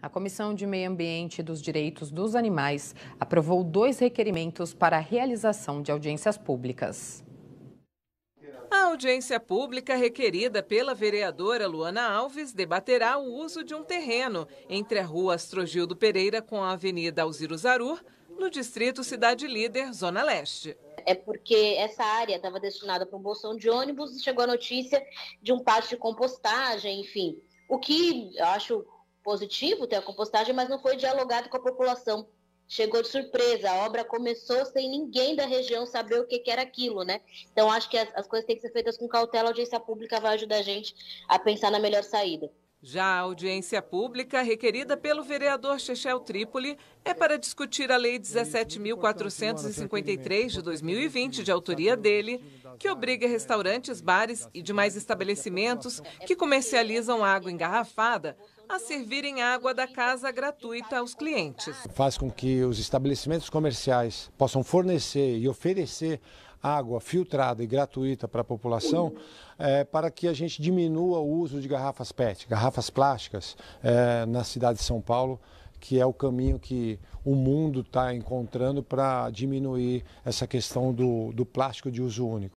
A Comissão de Meio Ambiente e dos Direitos dos Animais aprovou 2 requerimentos para a realização de audiências públicas. A audiência pública requerida pela vereadora Luana Alves debaterá o uso de um terreno entre a rua Astrogildo Pereira com a Avenida Alziro Zarur, no distrito Cidade Líder, Zona Leste. É porque essa área estava destinada para um bolsão de ônibus e chegou a notícia de um pátio de compostagem, enfim. O que eu acho positivo ter a compostagem, mas não foi dialogado com a população. Chegou de surpresa, a obra começou sem ninguém da região saber o que era aquilo, né? Então acho que as coisas têm que ser feitas com cautela, a audiência pública vai ajudar a gente a pensar na melhor saída. Já a audiência pública, requerida pelo vereador Chechel Trípoli, é para discutir a Lei 17.453 de 2020, de autoria dele, que obriga restaurantes, bares e demais estabelecimentos que comercializam água engarrafada a servirem água da casa gratuita aos clientes. Faz com que os estabelecimentos comerciais possam fornecer e oferecer água filtrada e gratuita para a população, para que a gente diminua o uso de garrafas PET, garrafas plásticas, na cidade de São Paulo, que é o caminho que o mundo está encontrando para diminuir essa questão do plástico de uso único.